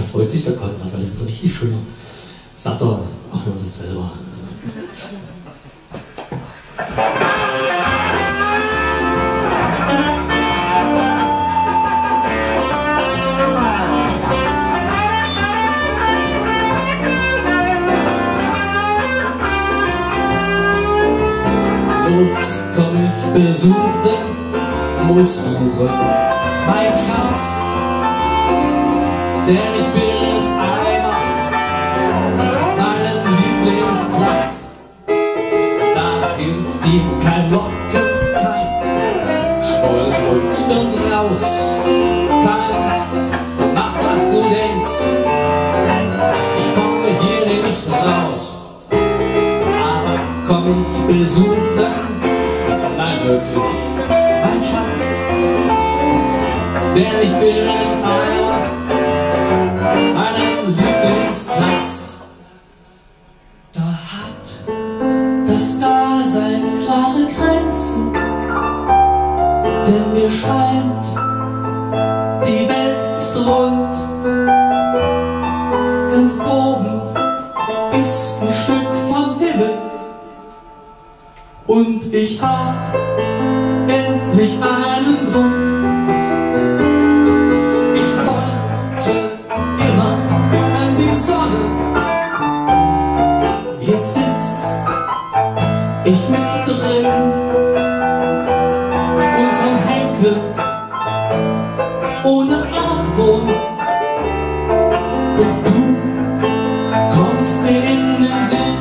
da freut sich der Konrad, weil das ist doch richtig schön. Sagt er, machen wir uns selber. Lust komm ich besuchen, muss suchen, mein Schatz, denn ich bin im Eimer, meinem Lieblingsplatz. Da hilft ihm kein Locken, kein Stollen und Stirn raus, kein mach was du denkst, ich komme hier nicht raus. Aber komm ich besuchen, nein wirklich, mein Schatz, denn ich bin im Eimer, meinem Lieblingsplatz. Da hat das Dasein klare Grenzen, denn mir scheint, die Welt ist rund. Ganz oben ist ein Stück vom Himmel und ich hab endlich einen Grund. Ich wollte immer an die Sonne, jetzt sitz ich mittendrin unterm Henkel ohne Argwohn und du kommst mir in den Sinn.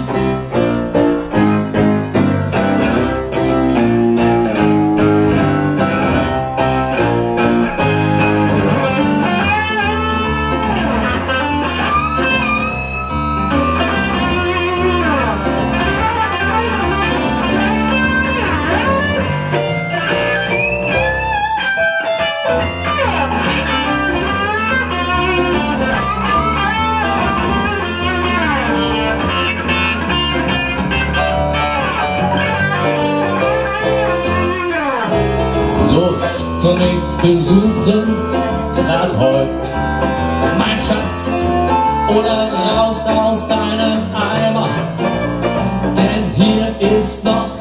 Komm ich besuchen, grad heut, mein Schatz, oder raus aus deinem Eimer, denn hier ist noch